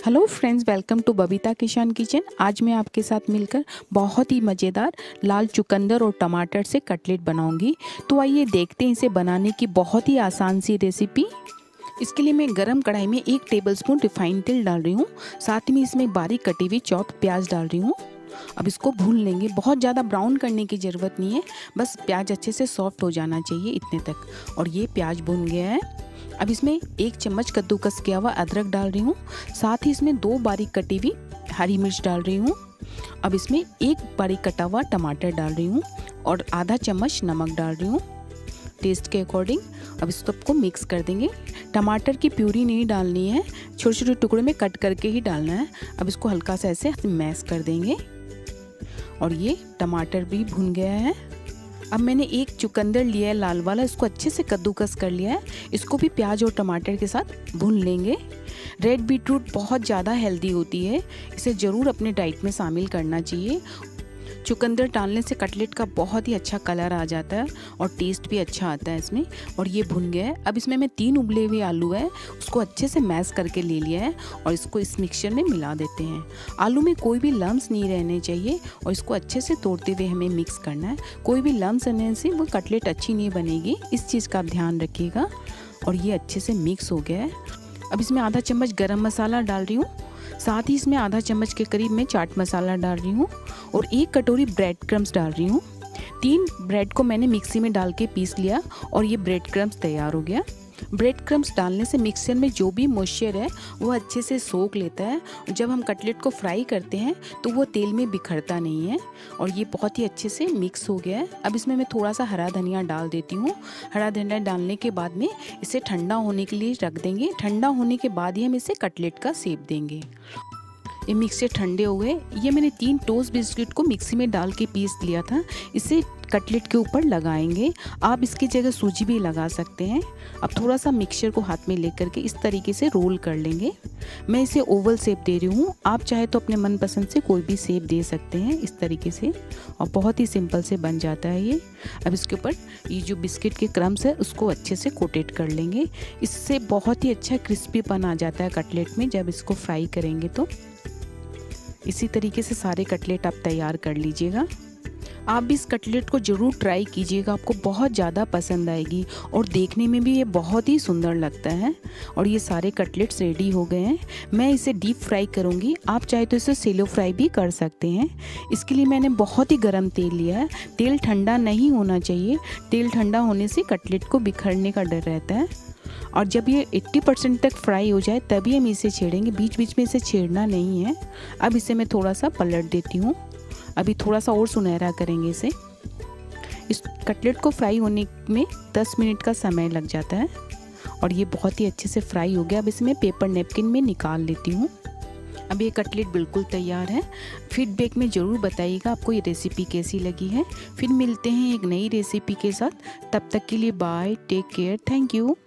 Hello friends, welcome to Babita Kishan kitchen. आज मैं आपके साथ मिलकर बहुत ही मज़ेदार लाल चुकंदर और टमाटर से कटलेट बनाऊंगी। तो आइए देखते हैं इसे बनाने की बहुत ही आसान सी रेसिपी। इसके लिए मैं गरम कढ़ाई में 1 टेबलस्पून रिफाइंड तेल डाल रही हूँ। साथ ही में इसमें बारीक कटी हुई चॉप्ड प्याज डाल रही हूँ। अब इसको भून लेंगे। बहुत ज़्यादा ब्राउन करने की ज़रूरत नहीं है, बस प्याज अच्छे से सॉफ्ट हो जाना चाहिए इतने तक। और ये प्याज भून गया है। अब इसमें 1 चम्मच कद्दूकस किया हुआ अदरक डाल रही हूँ। साथ ही इसमें 2 बारीक कटी हुई हरी मिर्च डाल रही हूँ। अब इसमें 1 बारीक कटा हुआ टमाटर डाल रही हूँ और आधा चम्मच नमक डाल रही हूँ टेस्ट के अकॉर्डिंग। अब इस सबको मिक्स कर देंगे। टमाटर की प्यूरी नहीं डालनी है, छोटे छोटे टुकड़े में कट करके ही डालना है। अब इसको हल्का सा ऐसे मैश कर देंगे। और ये टमाटर भी भुन गया है। अब मैंने 1 चुकंदर लिया है लाल वाला, इसको अच्छे से कद्दूकस कर लिया है। इसको भी प्याज और टमाटर के साथ भून लेंगे। रेड बीटरूट बहुत ज़्यादा हेल्दी होती है, इसे ज़रूर अपने डाइट में शामिल करना चाहिए। चुकंदर डालने से कटलेट का बहुत ही अच्छा कलर आ जाता है और टेस्ट भी अच्छा आता है इसमें। और ये भुन गया है। अब इसमें मैं 3 उबले हुए आलू है उसको अच्छे से मैश करके ले लिया है और इसको इस मिक्सचर में मिला देते हैं। आलू में कोई भी लम्स नहीं रहने चाहिए और इसको अच्छे से तोड़ते हुए हमें मिक्स करना है। कोई भी लम्स रहने से वो कटलेट अच्छी नहीं बनेगी, इस चीज़ का आप ध्यान रखिएगा। और ये अच्छे से मिक्स हो गया है। अब इसमें आधा चम्मच गरम मसाला डाल रही हूँ। साथ ही इसमें आधा चम्मच के करीब मैं चाट मसाला डाल रही हूँ और 1 कटोरी ब्रेड क्रम्स डाल रही हूँ। 3 ब्रेड को मैंने मिक्सी में डाल के पीस लिया और ये ब्रेड क्रम्स तैयार हो गया। ब्रेड क्रम्स डालने से मिक्सचर में जो भी मॉइस्चर है वो अच्छे से सोख लेता है। जब हम कटलेट को फ्राई करते हैं तो वो तेल में बिखरता नहीं है। और ये बहुत ही अच्छे से मिक्स हो गया है। अब इसमें मैं थोड़ा सा हरा धनिया डाल देती हूँ। हरा धनिया डालने के बाद में इसे ठंडा होने के लिए रख देंगे। ठंडा होने के बाद ही हम इसे कटलेट का शेप देंगे। ये मिक्सचर ठंडे हो गए। ये मैंने 3 टोस्ट बिस्किट को मिक्सी में डाल के पीस लिया था, इसे कटलेट के ऊपर लगाएंगे। आप इसकी जगह सूजी भी लगा सकते हैं। अब थोड़ा सा मिक्सचर को हाथ में लेकर के इस तरीके से रोल कर लेंगे। मैं इसे ओवल शेप दे रही हूँ, आप चाहे तो अपने मनपसंद से कोई भी शेप दे सकते हैं इस तरीके से। और बहुत ही सिंपल से बन जाता है ये। अब इसके ऊपर ये जो बिस्किट के क्रम्स है उसको अच्छे से कोटेड कर लेंगे। इससे बहुत ही अच्छा क्रिस्पीपन आ जाता है कटलेट में जब इसको फ्राई करेंगे तो। इसी तरीके से सारे कटलेट आप तैयार कर लीजिएगा। आप भी इस कटलेट को ज़रूर ट्राई कीजिएगा, आपको बहुत ज़्यादा पसंद आएगी और देखने में भी ये बहुत ही सुंदर लगता है। और ये सारे कटलेट्स रेडी हो गए हैं। मैं इसे डीप फ्राई करूँगी, आप चाहे तो इसे सेलो फ्राई भी कर सकते हैं। इसके लिए मैंने बहुत ही गर्म तेल लिया है। तेल ठंडा नहीं होना चाहिए, तेल ठंडा होने से कटलेट को बिखरने का डर रहता है। और जब ये 80% तक फ्राई हो जाए तभी हम इसे छेड़ेंगे, बीच बीच में इसे छेड़ना नहीं है। अब इसे मैं थोड़ा सा पलट देती हूँ। अभी थोड़ा सा और सुनहरा करेंगे इसे। इस कटलेट को फ्राई होने में 10 मिनट का समय लग जाता है। और ये बहुत ही अच्छे से फ्राई हो गया। अब इसे मैं पेपर नैपकिन में निकाल लेती हूँ। अब ये कटलेट बिल्कुल तैयार है। फीडबैक में ज़रूर बताइएगा आपको ये रेसिपी कैसी लगी है। फिर मिलते हैं एक नई रेसिपी के साथ। तब तक के लिए bye, take care, thank you.